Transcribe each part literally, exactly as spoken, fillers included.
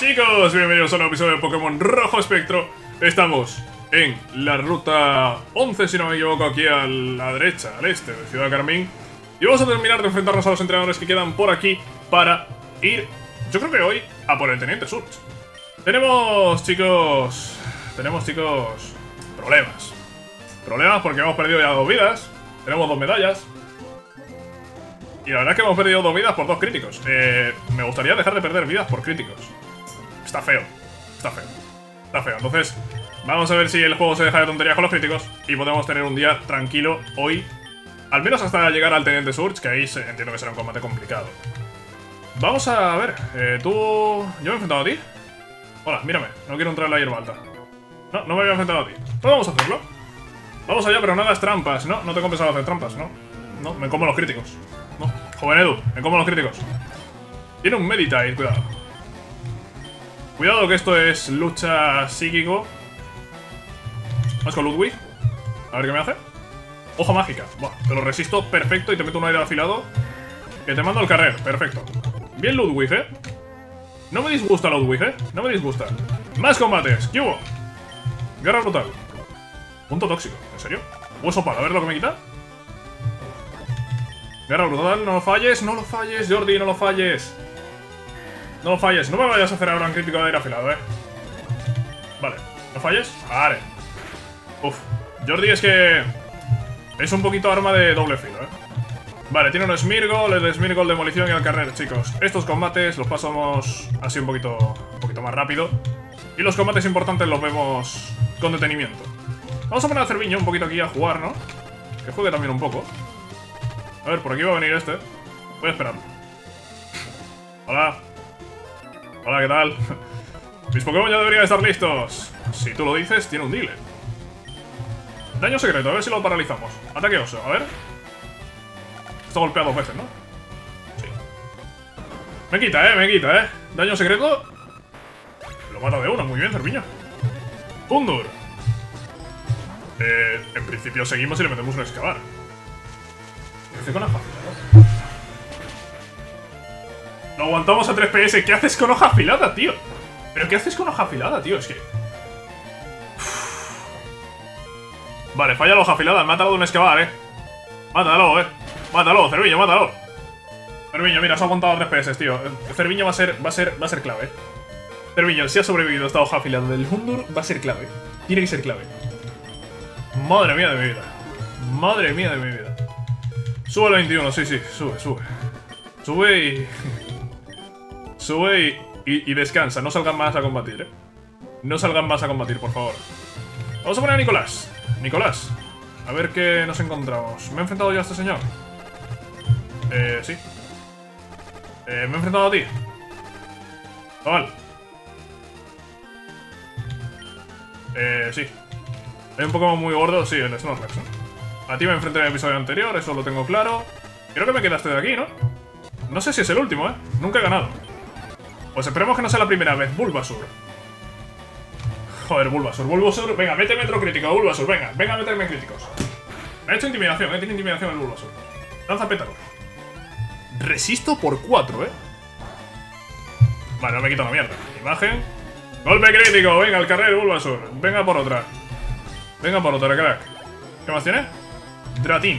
Chicos, bienvenidos a un nuevo episodio de Pokémon Rojo Espectro. Estamos en la ruta once, si no me equivoco, aquí a la derecha, al este de Ciudad Carmín. Y vamos a terminar de enfrentarnos a los entrenadores que quedan por aquí para ir, yo creo que hoy, a por el Teniente Surge. Tenemos, chicos, tenemos, chicos, problemas. Problemas porque hemos perdido ya dos vidas, tenemos dos medallas. Y la verdad es que hemos perdido dos vidas por dos críticos. Eh, me gustaría dejar de perder vidas por críticos. Está feo, está feo, está feo. Entonces, vamos a ver si el juego se deja de tonterías con los críticos y podemos tener un día tranquilo hoy. Al menos hasta llegar al Teniente Surge, que ahí se, entiendo que será un combate complicado. Vamos a ver, eh, tú... ¿Yo me he enfrentado a ti? Hola, mírame, no quiero entrar en la hierba alta. No, no me había enfrentado a ti. Pues vamos a hacerlo. Vamos allá, pero no hagas trampas. No, no tengo pensado hacer trampas, no. No, me como los críticos. No, joven Edu, me como los críticos. Tiene un Meditite, cuidado. Cuidado que esto es lucha psíquico. Vamos con Ludwig. A ver qué me hace. Hoja mágica. Buah, te lo resisto perfecto y te meto un aire afilado. Que te mando al carrer, perfecto. Bien Ludwig, eh. No me disgusta Ludwig, eh. No me disgusta. Más combates. ¿Qué hubo? Guerra brutal. Punto tóxico, ¿en serio? Hueso palo, a ver lo que me quita. Guerra brutal, no lo falles, no lo falles, Jordi, no lo falles. No lo falles, no me vayas a hacer ahora un crítico de aire afilado, eh. Vale, ¿no falles? Vale. Uf, Jordi es que... es un poquito arma de doble filo, eh. Vale, tiene un Smeargle, el Smeargle demolición y al carrer, chicos. Estos combates los pasamos así un poquito, un poquito más rápido. Y los combates importantes los vemos con detenimiento. Vamos a poner a Cerviño un poquito aquí a jugar, ¿no? Que juegue también un poco. A ver, por aquí va a venir este. Voy a esperar. Hola. Hola, ¿qué tal? Mis Pokémon ya deberían estar listos. Si tú lo dices, tiene un dealer. Daño secreto, a ver si lo paralizamos. Ataque oso, a ver. Está golpeado dos veces, ¿no? Sí. Me quita, eh, me quita, eh. Daño secreto. Lo mata de una, muy bien, Cerviño. Undur. Eh, en principio seguimos y le metemos un excavar. ¿Qué hace con hoja afilada? Lo aguantamos a tres P S. ¿Qué haces con hoja afilada, tío? ¿Pero qué haces con hoja afilada, tío? Es que... Uf. Vale, falla la hoja afilada. Mátalo de un excavar, eh. Mátalo, eh. Mátalo, Cerviño, mátalo. Cerviño, mira, has aguantado a tres P S, tío. Cerviño va a ser, va a ser, va a ser clave. Cerviño, si ha sobrevivido a esta hoja afilada del Undur, va a ser clave. Tiene que ser clave. Madre mía de mi vida. Madre mía de mi vida. Sube al veintiuno, sí, sí, sube, sube. Sube y... sube y, y, y descansa, no salgan más a combatir, eh. No salgan más a combatir, por favor. Vamos a poner a Nicolás. Nicolás, a ver qué nos encontramos. ¿Me he enfrentado yo a este señor? Eh, sí. Eh, me he enfrentado a ti. Vale. Eh, sí. Hay un Pokémon muy gordo, sí, el Snorlax, ¿no? A ti me enfrenté en el episodio anterior, eso lo tengo claro. Creo que me quedaste de aquí, ¿no? No sé si es el último, ¿eh? Nunca he ganado. Pues esperemos que no sea la primera vez. Bulbasur. Joder, Bulbasur, Bulbasur. Venga, méteme otro crítico, Bulbasur. Venga, venga a meterme en críticos. Me ha hecho intimidación, ¿eh? Tiene intimidación el Bulbasur. Lanza pétalo. Resisto por cuatro, ¿eh? Vale, no me quita una mierda. Imagen. Golpe crítico. Venga, al carrer, Bulbasur. Venga por otra. Venga por otra, crack. ¿Qué más tiene? Dratini.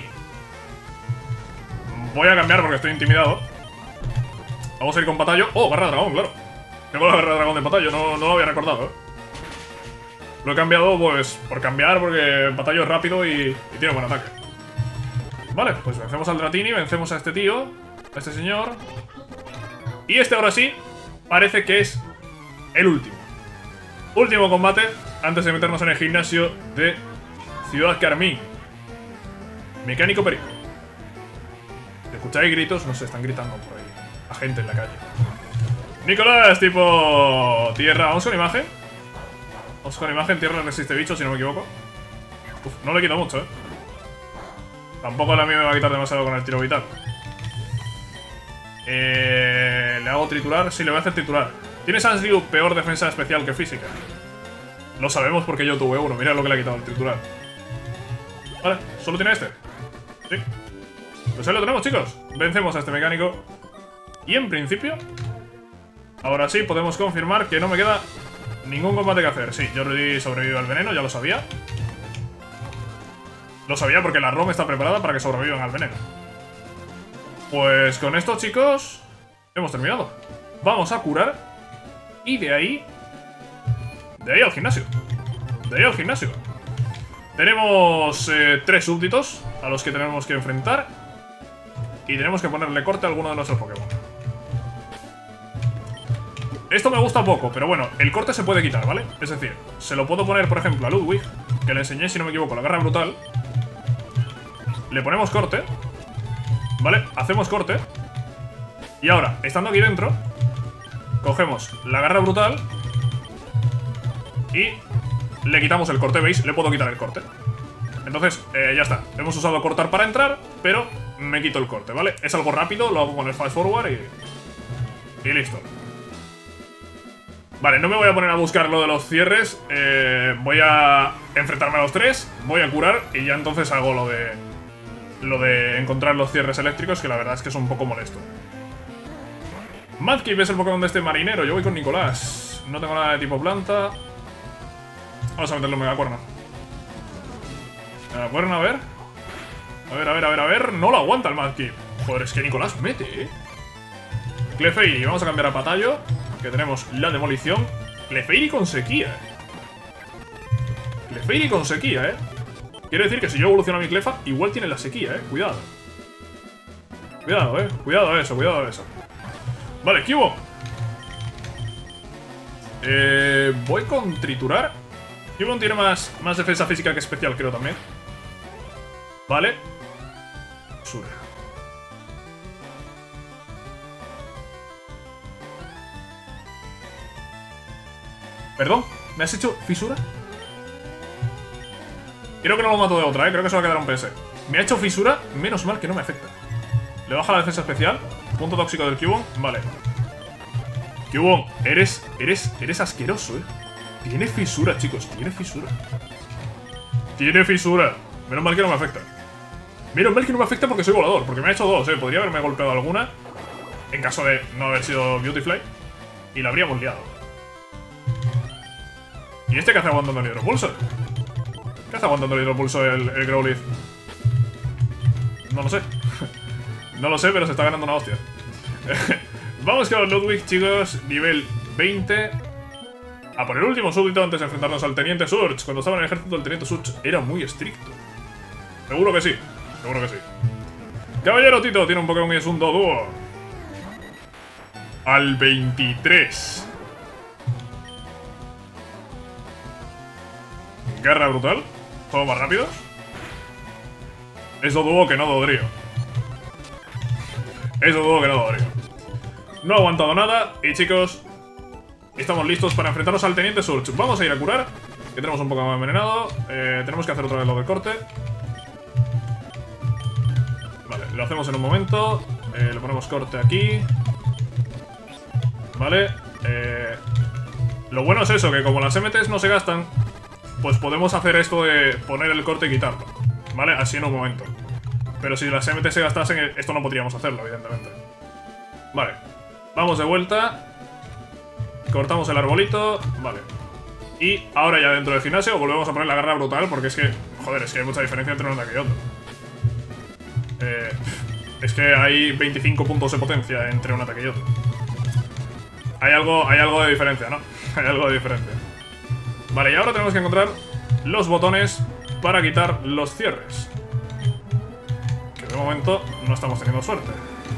Voy a cambiar porque estoy intimidado. Vamos a ir con Patallo. ¡Oh, garra dragón, claro! Tengo la garra dragón de Patallo, no, no lo había recordado, ¿eh? Lo he cambiado, pues, por cambiar, porque Patallo es rápido y, y tiene buen ataque. Vale, pues vencemos al Dratini, vencemos a este tío, a este señor. Y este ahora sí, parece que es el último. Último combate, antes de meternos en el gimnasio de Ciudad Carmín. Mecánico Perico. Si escucháis gritos, no sé, están gritando por ahí a gente en la calle. Nicolás, tipo... tierra. Vamos con imagen. Vamos con imagen. Tierra resiste bicho, si no me equivoco. Uf, no le quito mucho, eh. Tampoco la mía me va a quitar demasiado con el tiro vital. Eh... ¿Le hago triturar? Sí, le voy a hacer triturar. Tiene Sansryu peor defensa especial que física. Lo sabemos porque yo tuve uno. Mira lo que le ha quitado el triturar. Vale, ¿solo tiene este? Sí. Pues ahí lo tenemos, chicos. Vencemos a este mecánico. Y en principio... Ahora sí, podemos confirmar que no me queda ningún combate que hacer. Sí, Jordi sobrevive al veneno, ya lo sabía. Lo sabía porque la ROM está preparada para que sobrevivan al veneno. Pues con esto, chicos, hemos terminado. Vamos a curar. Y de ahí... De ahí al gimnasio. De ahí al gimnasio. Tenemos eh, tres súbditos a los que tenemos que enfrentar. Y tenemos que ponerle corte a alguno de nuestros Pokémon. Esto me gusta poco, pero bueno, el corte se puede quitar, ¿vale? Es decir, se lo puedo poner, por ejemplo, a Ludwig, que le enseñé, si no me equivoco, la garra brutal. Le ponemos corte, ¿vale? Hacemos corte. Y ahora, estando aquí dentro, cogemos la garra brutal y le quitamos el corte, ¿veis? Le puedo quitar el corte. Entonces, eh, ya está. Hemos usado cortar para entrar, pero me quito el corte, ¿vale? Es algo rápido, lo hago con el fast forward y... Y listo. Vale, no me voy a poner a buscar lo de los cierres. eh, Voy a enfrentarme a los tres, voy a curar y ya entonces hago lo de... Lo de encontrar los cierres eléctricos, que la verdad es que es un poco molesto. Mudkip es el Pokémon de este marinero. Yo voy con Nicolás. No tengo nada de tipo planta. Vamos a meterle un megacuerno. Megacuerno, a ver. A ver, a ver, a ver, a ver. No lo aguanta el Mudkip. Joder, es que Nicolás mete, eh. Clefairy, vamos a cambiar a Patallo, que tenemos la demolición. Clefairy con sequía, eh. Clefairy con sequía, eh. Quiere decir que si yo evoluciono a mi Clefa, igual tiene la sequía, eh. Cuidado. Cuidado, eh. Cuidado a eso, cuidado a eso. Vale, Cubo. Eh, voy con triturar. Cubone tiene más, más defensa física que especial, creo también. Vale. Fisura. ¿Perdón? ¿Me has hecho fisura? Creo que no lo mato de otra, ¿eh? Creo que se va a quedar un P S. Me ha hecho fisura, menos mal que no me afecta. Le baja la defensa especial. Punto tóxico del Cubone. Vale. Cubone, eres, eres, eres asqueroso, ¿eh? Tiene fisura, chicos, tiene fisura. Tiene fisura. Menos mal que no me afecta. Menos mal que no me afecta porque soy volador. Porque me ha hecho dos, ¿eh? Podría haberme golpeado alguna, en caso de no haber sido Beautifly, y la habríamos liado. ¿Y este qué hace aguantando el hidropulso? ¿Qué hace aguantando el hidropulso el, el Growlithe? No lo sé. No lo sé, pero se está ganando una hostia. Vamos con Ludwig, chicos. Nivel veinte. A por el último súbdito antes de enfrentarnos al Teniente Surge. Cuando estaba en el ejército, el Teniente Surge era muy estricto. Seguro que sí. Seguro que sí. Caballero Tito tiene un Pokémon y es un Doduo. Al veintitrés. Garra brutal. Juegos más rápidos. Es Doduo que no Dodrio. Es Doduo que no Dodrio. No ha aguantado nada. Y chicos, estamos listos para enfrentarnos al Teniente Surge. Vamos a ir a curar, que tenemos un Pokémon envenenado. eh, Tenemos que hacer otra vez lo del corte. Vale, lo hacemos en un momento. eh, Le ponemos corte aquí. Vale. eh, Lo bueno es eso, que como las M Ts no se gastan, pues podemos hacer esto de poner el corte y quitarlo. Vale, así en un momento. Pero si las M T se gastasen, esto no podríamos hacerlo, evidentemente. Vale, vamos de vuelta. Cortamos el arbolito. Vale. Y ahora ya dentro del gimnasio volvemos a poner la garra brutal, porque es que, joder, es que hay mucha diferencia entre un ataque y otro. Eh, es que hay veinticinco puntos de potencia entre un ataque y otro. Hay algo, hay algo de diferencia, ¿no? Hay algo de diferencia. Vale, y ahora tenemos que encontrar los botones para quitar los cierres. Que de momento no estamos teniendo suerte.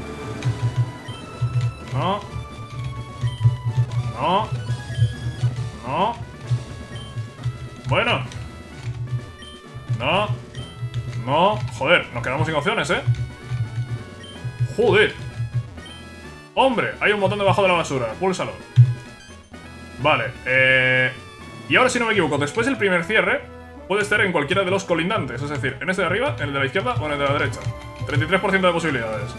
No. No. No. Bueno. No. No. Joder, nos quedamos sin opciones, ¿eh? Joder. Hombre, hay un botón debajo de la basura. Púlsalo. Vale, eh... y ahora, si no me equivoco, después del primer cierre puede estar en cualquiera de los colindantes. Es decir, en este de arriba, en el de la izquierda o en el de la derecha. treinta y tres por ciento de posibilidades.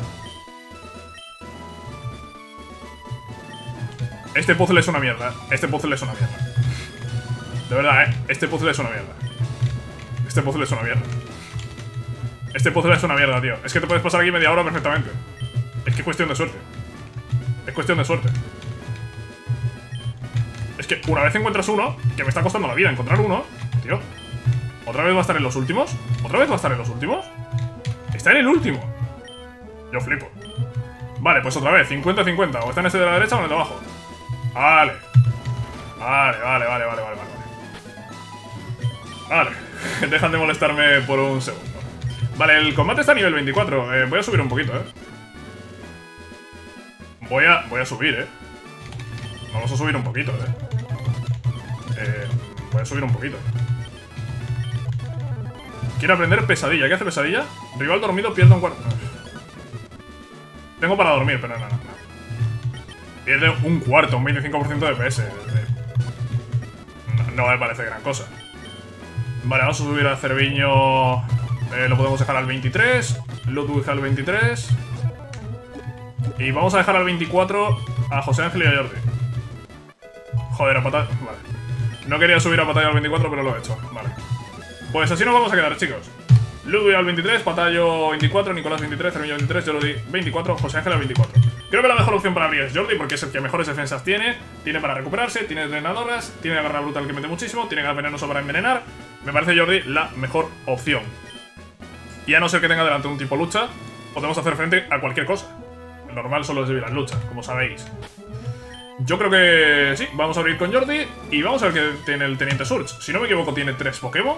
Este puzzle es una mierda. Este puzzle es una mierda. De verdad, eh. Este puzzle es una mierda. Este puzzle es una mierda. Este puzzle es una mierda, tío. Es que te puedes pasar aquí media hora perfectamente. Es que es cuestión de suerte. Es cuestión de suerte. que una vez encuentras uno, que me está costando la vida encontrar uno, tío. ¿Otra vez va a estar en los últimos? ¿Otra vez va a estar en los últimos? Está en el último. Yo flipo. Vale, pues otra vez, cincuenta cincuenta. O está en este de la derecha o en el de abajo. Vale. Vale, vale, vale, vale, vale, vale. Vale. Dejan de molestarme por un segundo. Vale, el combate está a nivel veinticuatro. Eh, voy a subir un poquito, eh. Voy a, voy a subir, eh. Vamos a subir un poquito, eh. Eh, voy a subir un poquito. Quiero aprender pesadilla. ¿Qué hace pesadilla? Rival dormido pierde un cuarto. Tengo para dormir, pero no, no, no. Pierde un cuarto, un veinticinco por ciento de P S. No, no me parece gran cosa. Vale, vamos a subir a Cerviño. Eh, lo podemos dejar al veintitrés. Ludwig al veintitrés. Y vamos a dejar al veinticuatro a José Ángel y a Jordi. Joder, a Patalla. Vale. No quería subir a Patalla al veinticuatro, pero lo he hecho. Vale. Pues así nos vamos a quedar, chicos. Ludwig al veintitrés, Patallo veinticuatro, Nicolás veintitrés, Cerviño veintitrés, Jordi veinticuatro, José Ángel al veinticuatro. Creo que la mejor opción para abrir es Jordi, porque es el que mejores defensas tiene. Tiene para recuperarse, tiene drenadoras, tiene garra brutal que mete muchísimo, tiene gas venenoso para envenenar. Me parece Jordi la mejor opción. Y a no ser que tenga delante un tipo lucha, podemos hacer frente a cualquier cosa. El normal solo es vivir en lucha, como sabéis. Yo creo que sí, vamos a abrir con Jordi y vamos a ver qué tiene el Teniente Surge. Si no me equivoco, tiene tres Pokémon.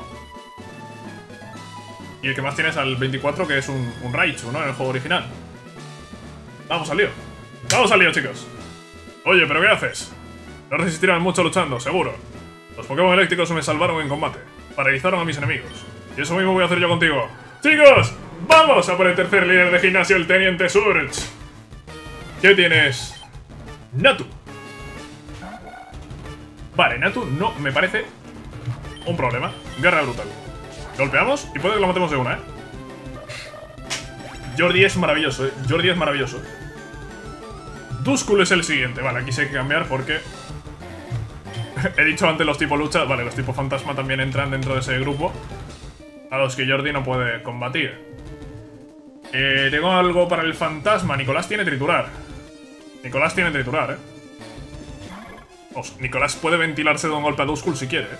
Y el que más tiene es al veinticuatro, que es un, un Raichu, ¿no? En el juego original. Vamos al lío. Vamos al lío, chicos. Oye, ¿pero qué haces? No resistirán mucho luchando, seguro. Los Pokémon eléctricos me salvaron en combate. Paralizaron a mis enemigos. Y eso mismo voy a hacer yo contigo. ¡Chicos! ¡Vamos a por el tercer líder de gimnasio, el Teniente Surge! ¿Qué tienes? Natu. Vale, Natu no me parece un problema. Guerra brutal. Golpeamos y puede que lo matemos de una, ¿eh? Jordi es maravilloso, ¿eh? Jordi es maravilloso. Duskull es el siguiente. Vale, aquí sí hay que cambiar porque... he dicho antes los tipos lucha. Vale, los tipos fantasma también entran dentro de ese grupo a los que Jordi no puede combatir. Eh, tengo algo para el fantasma. Nicolás tiene triturar. Nicolás tiene triturar, ¿eh? O sea, Nicolás puede ventilarse de un golpe a Duskull si quiere, ¿eh?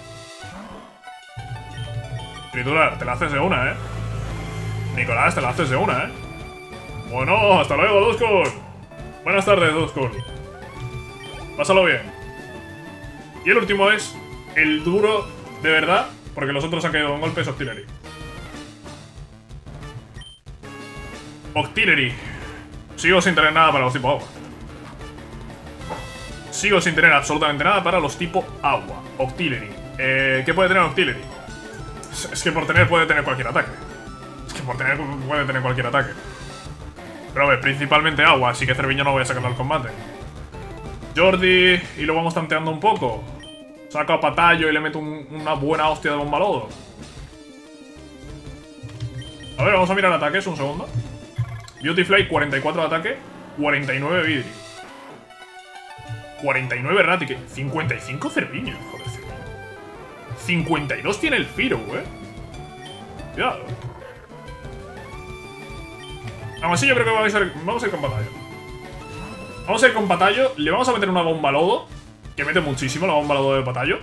Triturar, te la haces de una, ¿eh? Nicolás, te la haces de una, ¿eh? Bueno, hasta luego, Duskull. Buenas tardes, Duskull. Pásalo bien. Y el último es el duro de verdad, porque los otros han caído en golpes. Octillery. Octillery. Sigo sin tener nada para los tipo agua. Sigo sin tener absolutamente nada para los tipo agua. Octillery. Eh, ¿Qué puede tener Octillery? Es que por tener puede tener cualquier ataque. Es que por tener puede tener cualquier ataque. Pero a ver, principalmente agua, así que Cerviño no voy a sacarlo al combate. Jordi, y lo vamos tanteando un poco. Saco a Patallo y le meto un, una buena hostia de bomba lodo. A ver, vamos a mirar ataques un segundo. Beautyfly, cuarenta y cuatro de ataque, cuarenta y nueve Vidri, cuarenta y nueve Erratic, cincuenta y cinco Cerviño, joder, Cerviño. cincuenta y dos tiene el Firo, eh. Cuidado. Aún así yo creo que vamos a ir, vamos a ir con Patallo. Vamos a ir con Patallo, le vamos a meter una bomba lodo, que mete muchísimo la bomba lodo de Patallo.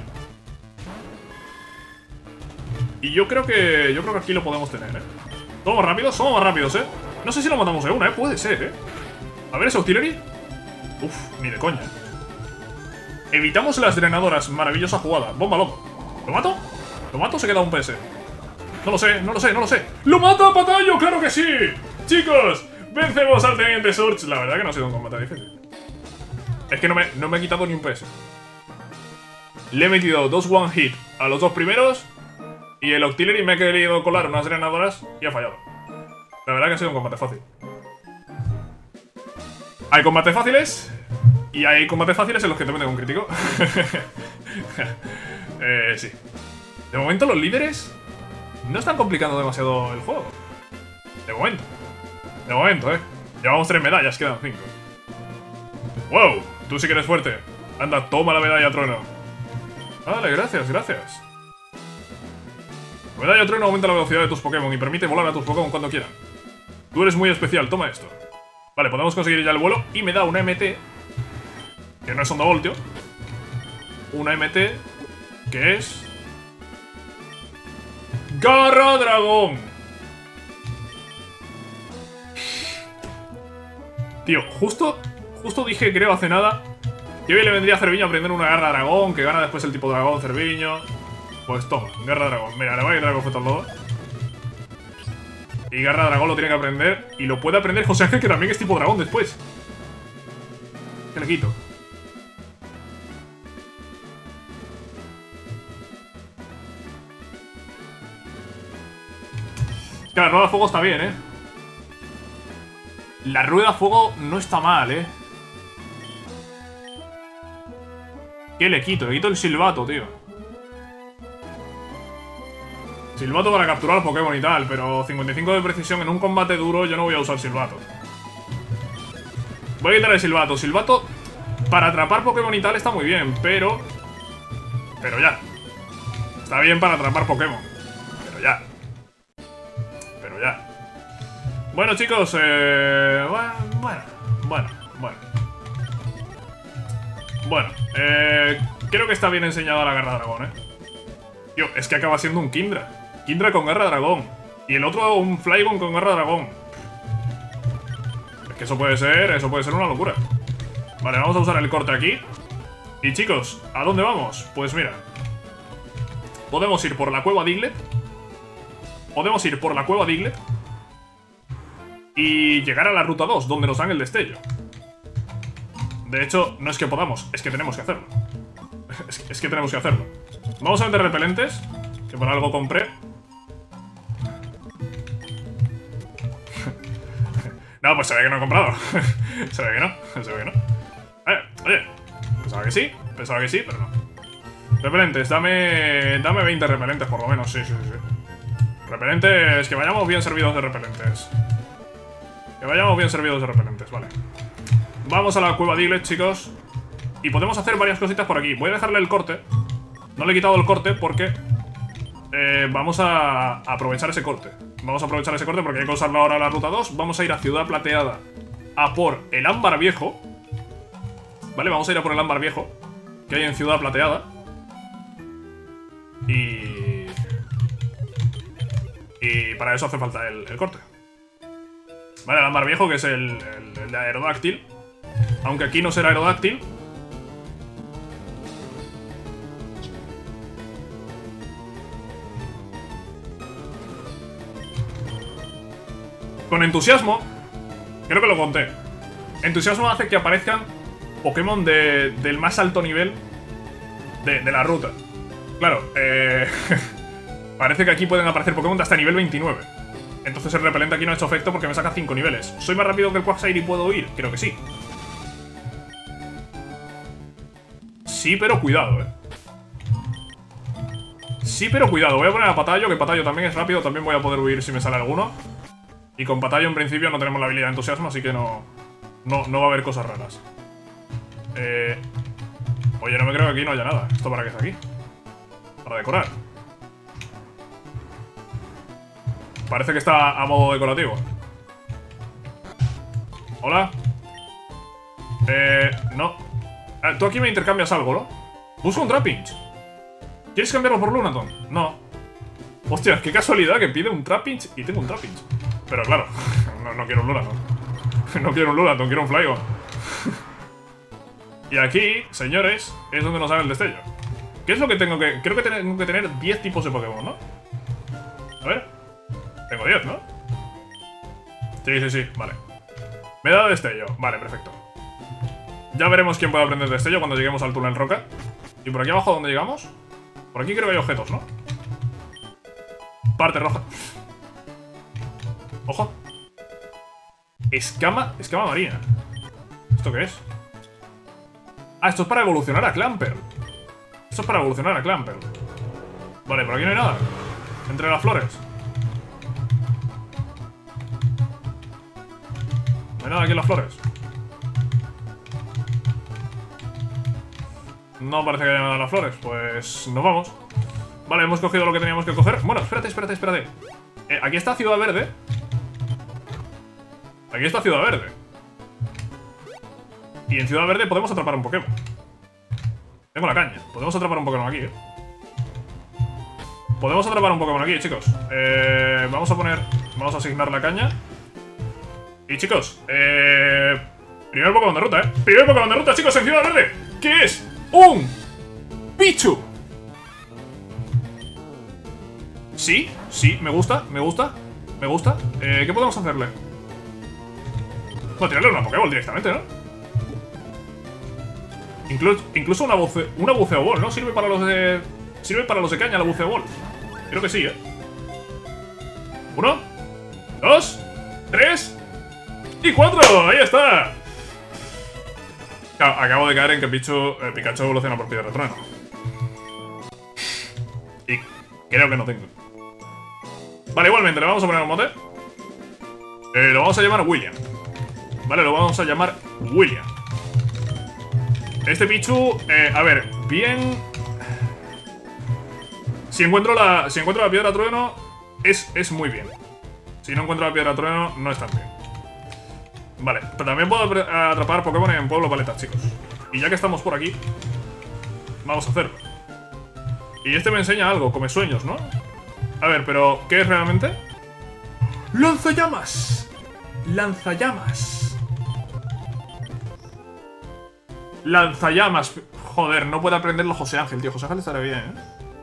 Y yo creo que yo creo que aquí lo podemos tener, eh. Somos rápidos, somos rápidos, eh. No sé si lo matamos de una, eh, puede ser, eh. A ver ese Octillery. Uf, ni de coña. Evitamos las drenadoras, maravillosa jugada. Bomba lodo. ¿Lo mato? ¿Lo mato o se queda un P S? No lo sé, no lo sé, no lo sé. ¡Lo mata Patallo! ¡Claro que sí! Chicos, vencemos al Teniente Surge. La verdad que no ha sido un combate difícil. Es que no me, no me he quitado ni un P S. Le he metido dos one hit a los dos primeros y el Octillery me ha querido colar unas drenadoras y ha fallado. La verdad que ha sido un combate fácil. Hay combates fáciles y hay combates fáciles en los que te meten un crítico. eh, sí. De momento los líderes no están complicando demasiado el juego. De momento. De momento, eh. Llevamos tres medallas, quedan cinco. ¡Wow! Tú sí que eres fuerte. Anda, toma la medalla trueno. Vale, gracias, gracias. La medalla trueno aumenta la velocidad de tus Pokémon y permite volar a tus Pokémon cuando quieran. Tú eres muy especial, toma esto. Vale, podemos conseguir ya el vuelo y me da una M T, que no es onda voltio. una M T que es... ¡Garra Dragón! Tío, justo, justo dije, creo, hace nada, que hoy le vendría a Cerviño a aprender una Garra Dragón, que gana después el tipo dragón Cerviño. Pues toma, Garra Dragón. Mira, le voy a quitar el conflicto al lodo. Y Garra Dragón lo tiene que aprender. Y lo puede aprender José Ángel, que también es tipo dragón después. ¿Qué le quito? Claro, la rueda de fuego está bien, ¿eh? La rueda de fuego no está mal, ¿eh? ¿Qué le quito? Le quito el silbato, tío. Silbato para capturar Pokémon y tal, pero cincuenta y cinco de precisión en un combate duro yo no voy a usar silbato. Voy a quitar el silbato. Silbato para atrapar Pokémon y tal está muy bien, pero... Pero ya. Está bien para atrapar Pokémon. Pero ya. Pero ya. Bueno, chicos, eh... Bueno, bueno, bueno, bueno. Bueno, eh... creo que está bien enseñada la Garra Dragón, eh. Tío, es que acaba siendo un Kindra. Kindra con Garra Dragón. Y el otro un Flygon con Garra Dragón. Es que eso puede ser, eso puede ser una locura. Vale, vamos a usar el corte aquí. Y chicos, ¿a dónde vamos? Pues mira, podemos ir por la cueva Diglett. Podemos ir por la cueva Diglett y llegar a la ruta dos, donde nos dan el destello. De hecho, no es que podamos, es que tenemos que hacerlo. Es que, es que tenemos que hacerlo. Vamos a meter repelentes, que por algo compré. No, pues se ve que no he comprado. Se ve que no, se ve que no. Eh, oye, pensaba que sí, pensaba que sí, pero no. Repelentes, dame, dame veinte repelentes por lo menos, sí, sí, sí. Repelentes, que vayamos bien servidos de repelentes. Que vayamos bien servidos de repelentes, vale. Vamos a la cueva Diglett, chicos. Y podemos hacer varias cositas por aquí. Voy a dejarle el corte. No le he quitado el corte porque eh, vamos a aprovechar ese corte. Vamos a aprovechar ese corte porque hay que usarlo ahora a la ruta dos. Vamos a ir a Ciudad Plateada a por el ámbar viejo. Vale, vamos a ir a por el ámbar viejo que hay en Ciudad Plateada. Y... Y para eso hace falta el, el corte. Vale, el ámbar viejo, que es el, el, el de Aerodáctil. Aunque aquí no será Aerodáctil. Con entusiasmo, creo que lo conté. Entusiasmo hace que aparezcan Pokémon de, del más alto nivel de, de la ruta. Claro, eh... parece que aquí pueden aparecer Pokémon de hasta nivel veintinueve. Entonces el repelente aquí no ha hecho efecto porque me saca cinco niveles. ¿Soy más rápido que el Quagsire y puedo huir? Creo que sí. Sí, pero cuidado, eh. Sí, pero cuidado. Voy a poner a Patallo, que Patallo también es rápido. También voy a poder huir si me sale alguno. Y con Patallo en principio no tenemos la habilidad de entusiasmo, así que no, no, no va a haber cosas raras. Eh... Oye, no me creo que aquí no haya nada. ¿Esto para qué es aquí? Para decorar. Parece que está a modo decorativo. Hola. Eh... No. Eh, tú aquí me intercambias algo, ¿no? Busco un Trapinch. ¿Quieres cambiarlo por Lunaton? No. Hostia, qué casualidad que pide un Trapinch y tengo un Trapinch. Pero claro, no, no quiero un Lunaton. No quiero un Lunaton, quiero un Flygon. Y aquí, señores, es donde nos dan el destello. ¿Qué es lo que tengo que...? Creo que tengo que tener diez tipos de Pokémon, ¿no? A ver. Tengo diez, ¿no? Sí, sí, sí, vale. Me he dado destello, vale, perfecto. Ya veremos quién puede aprender destello cuando lleguemos al túnel roca. ¿Y por aquí abajo dónde llegamos? Por aquí creo que hay objetos, ¿no? Parte roja. Ojo. Escama, escama marina. ¿Esto qué es? Ah, esto es para evolucionar a Clamperl. Esto es para evolucionar a Clamperl. Vale, por aquí no hay nada. Entre las flores. No hay nada aquí en las flores. No parece que haya nada en las flores. Pues nos vamos. Vale, hemos cogido lo que teníamos que coger. Bueno, espérate, espérate, espérate. Eh, aquí está Ciudad Verde. Aquí está Ciudad Verde. Y en Ciudad Verde podemos atrapar un Pokémon. Tengo la caña. Podemos atrapar un Pokémon aquí, eh. Podemos atrapar un Pokémon aquí, chicos. Eh, vamos a poner... Vamos a asignar la caña. Y chicos, eh... primer Pokémon de ruta, eh. Primer Pokémon de ruta, chicos, en Ciudad Verde. ¿Qué es? ¡Un Pichu! Sí, sí, me gusta, me gusta. Me gusta. Eh, ¿qué podemos hacerle? Bueno, tirarle una Pokéball directamente, ¿no? Incluso, incluso una, buce, una buceo ball, ¿no? Sirve para los de... Sirve para los de caña la buceo ball. Creo que sí, ¿eh? Uno, dos, tres y cuatro. Ahí está. Claro, acabo de caer en que Pichu, eh, Pikachu evoluciona por Piedra Trueno. Y creo que no tengo. Vale, igualmente, le vamos a poner un mote. Eh, lo vamos a llamar William. Vale, lo vamos a llamar William. Este Pichu, eh, a ver, bien... Si encuentro la, si encuentro la Piedra Trueno, es, es muy bien. Si no encuentro la Piedra Trueno, no es tan bien. Vale, pero también puedo atrapar Pokémon en Pueblo Paleta, chicos. Y ya que estamos por aquí, vamos a hacerlo. Y este me enseña algo, come sueños, ¿no? A ver, pero ¿qué es realmente? ¡Lanzallamas! ¡Lanzallamas! ¡Lanzallamas! Joder, no puede aprenderlo José Ángel, tío. José Ángel estaría bien, ¿eh?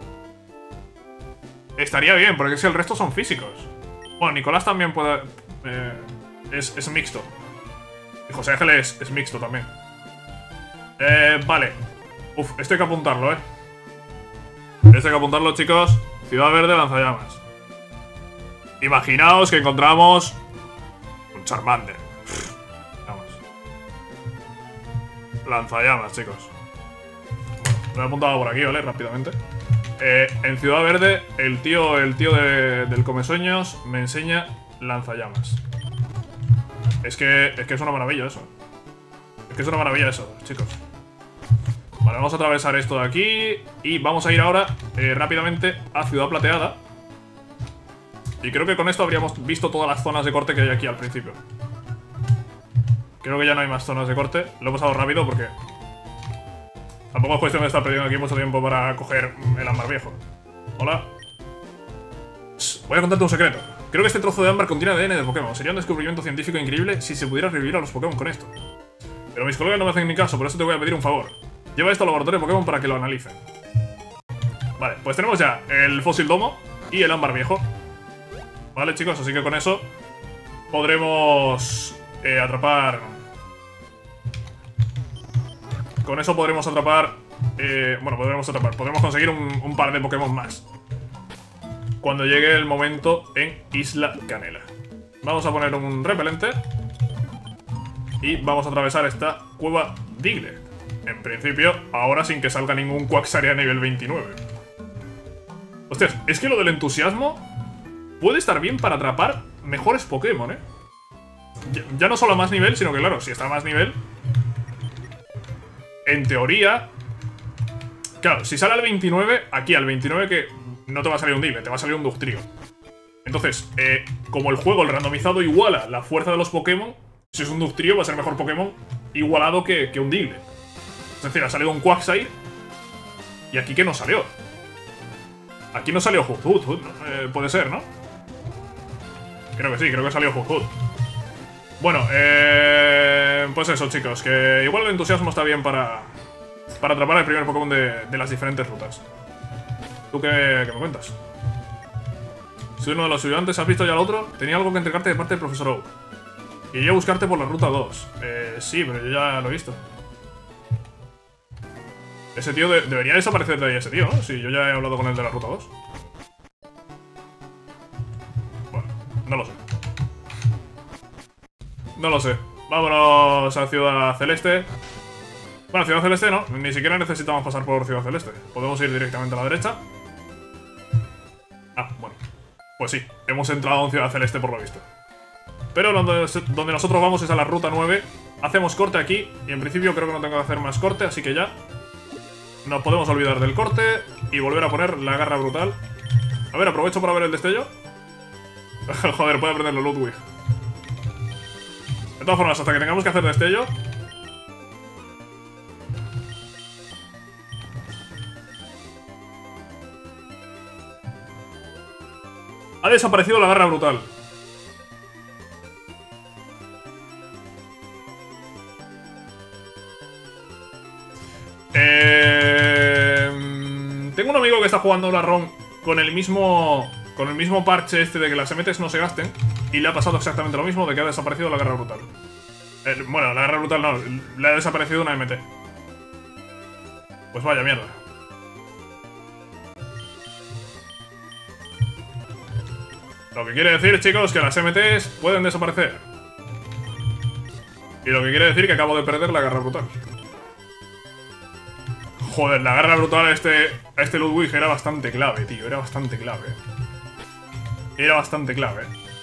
Estaría bien, porque si el resto son físicos. Bueno, Nicolás también puede... Eh, es, es mixto. Y José Ángel es, es mixto también. Eh, vale. Uf, esto hay que apuntarlo, ¿eh? Esto hay que apuntarlo, chicos. Ciudad Verde, lanzallamas. Imaginaos que encontramos un Charmander. Vamos. Lanzallamas, chicos. Bueno, lo he apuntado por aquí, ¿vale? Rápidamente. Eh, en Ciudad Verde, el tío, el tío de, del Comesueños me enseña lanzallamas. Es que, es que es una maravilla eso. Es que es una maravilla eso, chicos. Vale, vamos a atravesar esto de aquí. Y vamos a ir ahora eh, rápidamente a Ciudad Plateada. Y creo que con esto habríamos visto todas las zonas de corte que hay aquí al principio. Creo que ya no hay más zonas de corte. Lo he pasado rápido porque tampoco es cuestión de estar perdiendo aquí mucho tiempo para coger el ámbar viejo. Hola. Voy a contarte un secreto. Creo que este trozo de ámbar contiene A D N de Pokémon. Sería un descubrimiento científico increíble si se pudiera revivir a los Pokémon con esto. Pero mis colegas no me hacen ni caso, por eso te voy a pedir un favor. Lleva esto al laboratorio de Pokémon para que lo analicen. Vale, pues tenemos ya el fósil domo y el ámbar viejo. Vale, chicos, así que con eso podremos eh, atrapar... Con eso podremos atrapar... Eh, bueno, podremos atrapar. Podremos conseguir un, un par de Pokémon más cuando llegue el momento en Isla Canela. Vamos a poner un repelente y vamos a atravesar esta cueva Diglett. En principio, ahora sin que salga ningún Quagsire a nivel veintinueve. Hostias, es que lo del entusiasmo puede estar bien para atrapar mejores Pokémon, ¿eh? Ya, ya no solo a más nivel, sino que claro, si está a más nivel, en teoría... Claro, si sale al veintinueve, aquí al veintinueve que no te va a salir un Diglett, te va a salir un Dugtrio. Entonces, eh, como el juego, el randomizado iguala la fuerza de los Pokémon, si es un Dugtrio va a ser mejor Pokémon igualado que, que un Diglett. Es decir, ha salido un Quagsire y aquí que no salió. Aquí no salió Hudhud, ¿no? eh, puede ser, ¿no? Creo que sí, creo que salió Hudhud. Bueno, eh, pues eso, chicos, que igual el entusiasmo está bien para, para atrapar el primer Pokémon de, de las diferentes rutas. ¿Tú qué, qué me cuentas? Soy uno de los estudiantes, ¿has visto ya al otro? Tenía algo que entregarte de parte del profesor Oak. Quería buscarte por la ruta dos. Eh, sí, pero yo ya lo he visto. Ese tío de debería desaparecer de ahí, ese tío, ¿no? Sí, yo ya he hablado con él de la ruta dos. Bueno, no lo sé. No lo sé. Vámonos a Ciudad Celeste. Bueno, Ciudad Celeste no. Ni siquiera necesitamos pasar por Ciudad Celeste. Podemos ir directamente a la derecha. Ah, bueno. Pues sí, hemos entrado en Ciudad Celeste por lo visto. Pero donde, donde nosotros vamos es a la ruta nueve. Hacemos corte aquí. Y en principio creo que no tengo que hacer más corte, así que ya nos podemos olvidar del corte y volver a poner la garra brutal. A ver, aprovecho para ver el destello. Joder, puede aprenderlo Ludwig. De todas formas, hasta que tengamos que hacer destello, Ha desaparecido la garra brutal. Eh... Tengo un amigo que está jugando la ROM con el mismo... Con el mismo parche este de que las M Ts no se gasten. Y le ha pasado exactamente lo mismo, de que ha desaparecido la garra brutal. Eh, bueno, la garra brutal no, le ha desaparecido una M T. Pues vaya mierda. Lo que quiere decir, chicos, que las M Ts pueden desaparecer. Y lo que quiere decir que acabo de perder la garra brutal. Joder, la garra brutal a este, a este Ludwig era bastante clave, tío. Era bastante clave. Era bastante clave.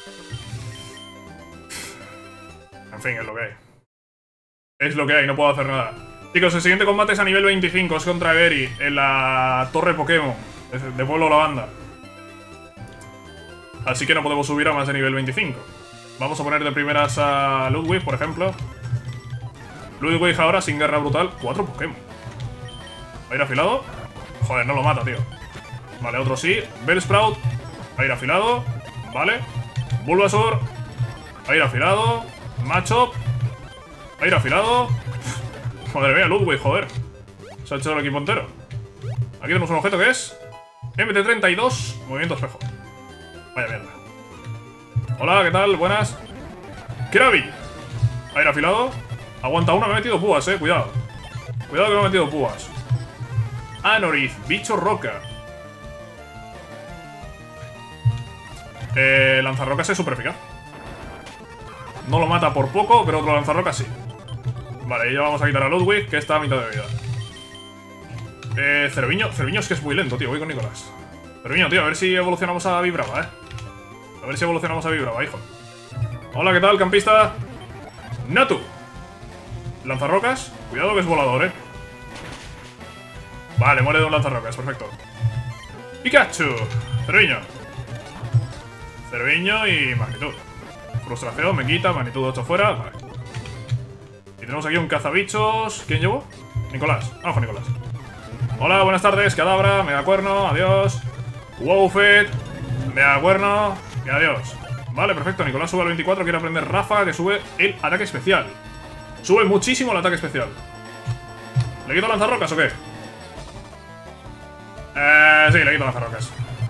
En fin, es lo que hay. Es lo que hay, no puedo hacer nada. Chicos, el siguiente combate es a nivel veinticinco. Es contra Everi, en la torre Pokémon de Pueblo Lavanda. Así que no podemos subir a más de nivel veinticinco. Vamos a poner de primeras a Ludwig, por ejemplo. Ludwig ahora sin garra brutal. Cuatro Pokémon. Aire afilado. Joder, no lo mata, tío. Vale, otro sí. Bellsprout. Aire afilado. Vale. Bulbasaur. Aire afilado. Machop. Aire afilado. Madre mía, Ludwig, joder. Se ha hecho el equipo entero. Aquí tenemos un objeto que es M T treinta y dos. Movimiento espejo. Vaya mierda. Hola, ¿qué tal? Buenas. Krabi. Aire afilado. Aguanta uno, me he metido púas, eh. Cuidado. Cuidado que me he metido púas. Anorith, bicho roca. Eh, lanzarrocas es súper eficaz. No lo mata por poco, pero otro lanzarrocas sí. Vale, y ya vamos a quitar a Ludwig, que está a mitad de vida. Eh, Cerviño. Cerviño es que es muy lento, tío. Voy con Nicolás. Cerviño, tío, a ver si evolucionamos a Vibrava, eh. A ver si evolucionamos a Vibrava, hijo. Hola, ¿qué tal, campista? Natu. Lanzarrocas. Cuidado que es volador, eh. Vale, muere de un lanzarrocas, perfecto. Pikachu. Cerviño. Cerviño y magnitud. Frustración, me quita, magnitud ocho fuera. Vale. Y tenemos aquí un cazabichos. ¿Quién llevó? Nicolás. Vamos con Nicolás. Hola, buenas tardes, Cadabra, Megacuerno, adiós. Wowfit, Megacuerno y adiós. Vale, perfecto, Nicolás sube al veinticuatro, quiere aprender Ráfaga, que sube el ataque especial. Sube muchísimo el ataque especial. ¿Le quito lanzarrocas o qué? Eh, sí, le quito lanzarrocas.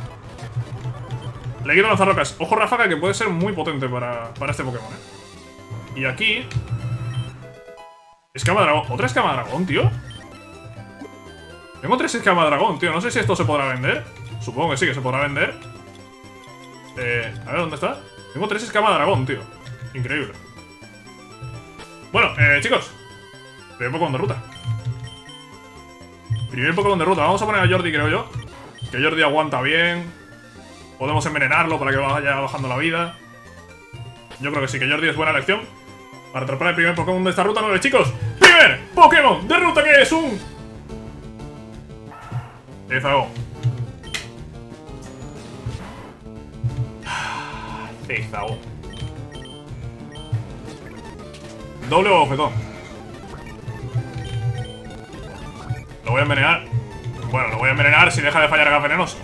Le quito lanzarrocas. Ojo Ráfaga, que puede ser muy potente para, para este Pokémon, eh. Y aquí... Escama dragón. ¿Otra escama dragón, tío? Tengo tres escamas dragón, tío. No sé si esto se podrá vender. Supongo que sí, que se podrá vender. Eh, a ver, ¿dónde está? Tengo tres escamas dragón, tío. Increíble. Bueno, eh, chicos. Primer Pokémon de ruta. Primer Pokémon de ruta. Vamos a poner a Jordi, creo yo. Que Jordi aguanta bien. Podemos envenenarlo para que vaya bajando la vida. Yo creo que sí, que Jordi es buena elección para atrapar el primer Pokémon de esta ruta nueve, chicos. ¡Primer Pokémon de ruta, que es un... Zigzagoon. Zigzagoon. Doble bofetón. Lo voy a envenenar. Bueno, lo voy a envenenar si deja de fallar gas venenoso.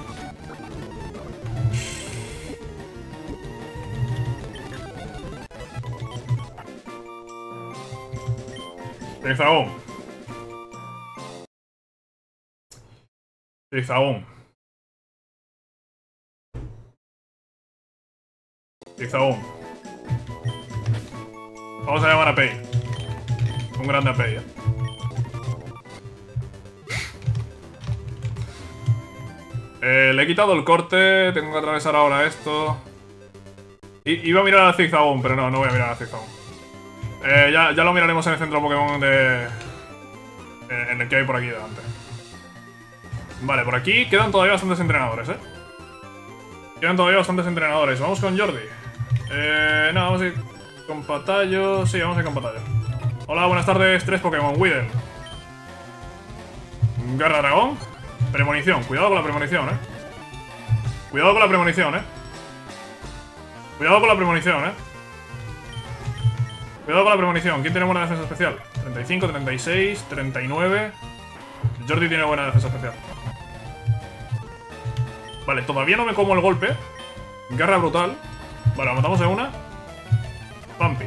Zigzagoon. Zigzagoon. Zigzagoon. Vamos a llamar a Pei. Un grande a Pei, eh. Eh, le he quitado el corte. Tengo que atravesar ahora esto. I iba a mirar a Zigzagoon, pero no, no voy a mirar a Zigzagoon. Eh, ya, ya lo miraremos en el centro Pokémon de... En el que hay por aquí delante. Vale, por aquí quedan todavía bastantes entrenadores, ¿eh? Quedan todavía bastantes entrenadores. Vamos con Jordi. Eh, no, vamos a ir con Patallo. Sí, vamos a ir con Patallo. Hola, buenas tardes. Tres Pokémon. Weedle. Garra Dragón. Premonición. Cuidado con la premonición, ¿eh? Cuidado con la premonición, ¿eh? Cuidado con la premonición, ¿eh? Cuidado con la premonición. ¿Quién tiene buena defensa especial? treinta y cinco, treinta y seis, treinta y nueve. Jordi tiene buena defensa especial. Vale, todavía no me como el golpe. Garra brutal. Vale, lo matamos de una. Pampi.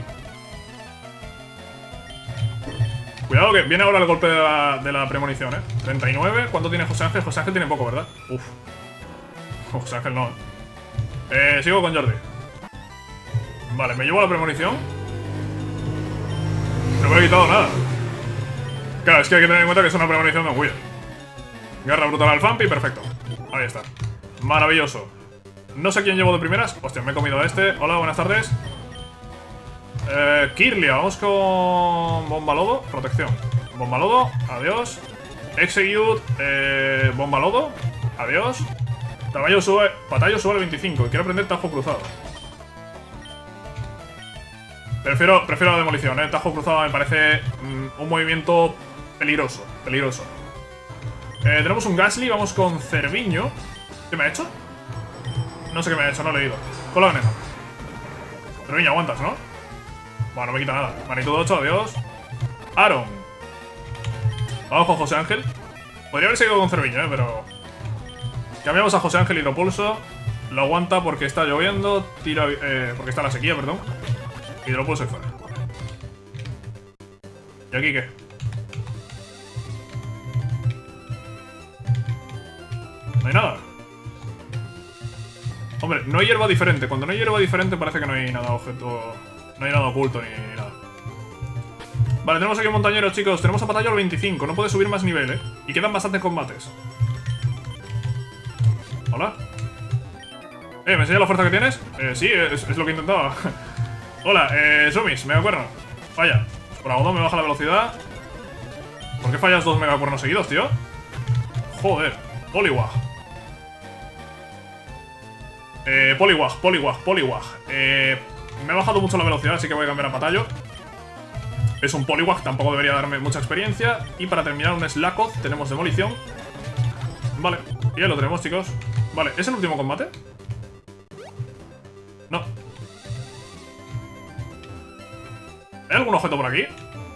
Cuidado que viene ahora el golpe de la, de la premonición, eh. treinta y nueve. ¿Cuánto tiene José Ángel? José Ángel tiene poco, ¿verdad? Uf. José Ángel no. Eh, sigo con Jordi. Vale, me llevo la premonición. No me he quitado nada. Claro, es que hay que tener en cuenta que es una premonición de Wii. Garra brutal al Fampi, perfecto. Ahí está. Maravilloso. No sé quién llevo de primeras. Hostia, me he comido a este. Hola, buenas tardes. Eh, Kirlia, vamos con Bomba Lodo, protección. Bomba Lodo, adiós. Execute, eh, Bomba Lodo, adiós. Tamaño sube, Patallo sube al veinticinco y quiero aprender Tajo Cruzado. Prefiero, prefiero la demolición, eh. Tajo Cruzado me parece mm, un movimiento peligroso, peligroso. Eh, tenemos un Gasly, vamos con Cerviño. ¿Qué me ha hecho? No sé qué me ha hecho, no he leído. Con la veneno. Cerviño, aguantas, ¿no? Bueno, no me quita nada. Magnitud ocho, adiós. Aaron. Vamos con José Ángel. Podría haber seguido con Cerviño, eh, pero... Cambiamos a José Ángel Hidropulso. Lo aguanta porque está lloviendo. Tira, eh, porque está la sequía, perdón. Hidropulso y fuera. ¿Y aquí qué? No hay nada. Hombre, no hay hierba diferente. Cuando no hay hierba diferente parece que no hay nada objeto... No hay nada oculto ni nada. Vale, tenemos aquí un montañero, chicos. Tenemos a Patallo al veinticinco. No puede subir más nivel, ¿eh? Y quedan bastantes combates. Hola. Eh, ¿me enseñas la fuerza que tienes? Eh, sí, es, es lo que intentaba. Hola, eh, Sumis, megacuerno. Falla. Por algodón me baja la velocidad. ¿Por qué fallas dos megacuernos seguidos, tío? Joder. Poliwag. Eh, Poliwag, Poliwag, Poliwag. Eh, me ha bajado mucho la velocidad, así que voy a cambiar a Patallo. Es un Poliwag, tampoco debería darme mucha experiencia. Y para terminar un Slakoth tenemos demolición. Vale, y ya lo tenemos, chicos. Vale, ¿es el último combate? No. ¿Hay algún objeto por aquí?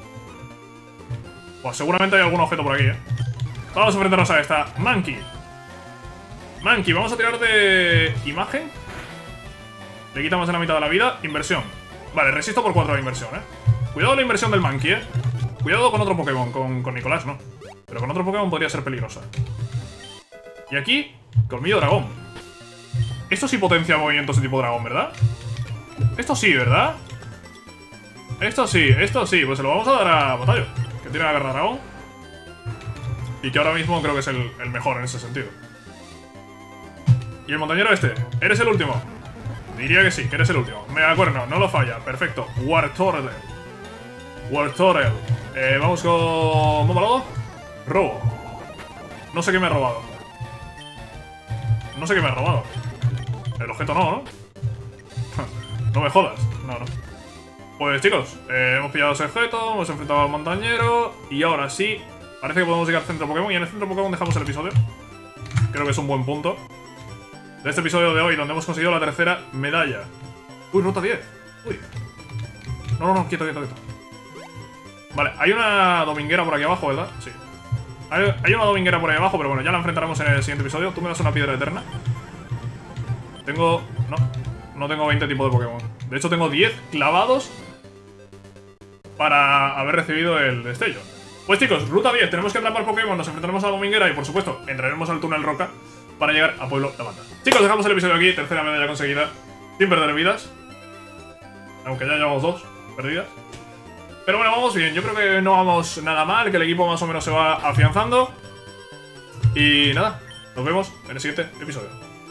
Pues seguramente hay algún objeto por aquí, eh. Vamos a enfrentarnos a esta. Monkey. Monkey, vamos a tirar de imagen. Le quitamos de la mitad de la vida. Inversión. Vale, resisto por cuatro de inversión, eh. Cuidado la inversión del Monkey, eh. Cuidado con otro Pokémon, con, con Nicolás, no. Pero con otro Pokémon podría ser peligrosa. Y aquí, colmillo dragón. Esto sí potencia movimientos de tipo dragón, ¿verdad? Esto sí, ¿verdad? Esto sí, esto sí. Pues se lo vamos a dar a Patallo, que tiene la garra dragón. Y que ahora mismo creo que es el, el mejor en ese sentido. Y el montañero este, ¿eres el último? Diría que sí, que eres el último. Megacuerno, no lo falla, perfecto. Wartortle. Wartortle. Eh, vamos con... Bomba Lodo. Robo. No sé qué me ha robado. No sé qué me ha robado. El objeto no, ¿no? No me jodas. No, no. Pues chicos, eh, hemos pillado ese objeto, hemos enfrentado al montañero. Y ahora sí, parece que podemos llegar al centro Pokémon. Y en el centro Pokémon dejamos el episodio. Creo que es un buen punto de este episodio de hoy, donde hemos conseguido la tercera medalla. Uy, ruta diez. Uy. No, no, no, quieto, quieto, quieto. Vale, hay una dominguera por aquí abajo, ¿verdad? Sí. Hay, hay una dominguera por ahí abajo, pero bueno, ya la enfrentaremos en el siguiente episodio. Tú me das una piedra eterna. Tengo... No, no tengo veinte tipos de Pokémon. De hecho, tengo diez clavados para haber recibido el destello. Pues chicos, ruta diez, tenemos que atrapar Pokémon, nos enfrentaremos a la dominguera y por supuesto, entraremos al túnel Roca para llegar a Pueblo Lavanda. Chicos, dejamos el episodio aquí, tercera medalla conseguida, sin perder vidas. Aunque ya llevamos dos perdidas. Pero bueno, vamos bien, yo creo que no vamos nada mal, que el equipo más o menos se va afianzando. Y nada, nos vemos en el siguiente episodio.